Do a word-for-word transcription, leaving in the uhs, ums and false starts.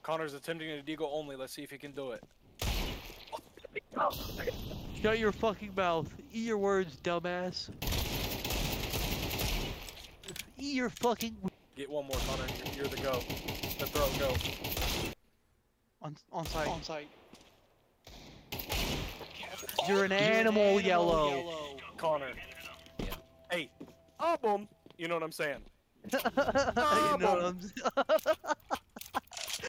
Connor's attempting a deagle only. Let's see if he can do it. Shut your fucking mouth. Eat your words, dumbass. Eat your fucking. Get one more, Connor. You're, you're the go. The throw, go. On on site. On site. You're an animal, animal yellow. yellow. Connor. Yeah. Hey. Oh, boom. You know what I'm saying? You know what I'm saying?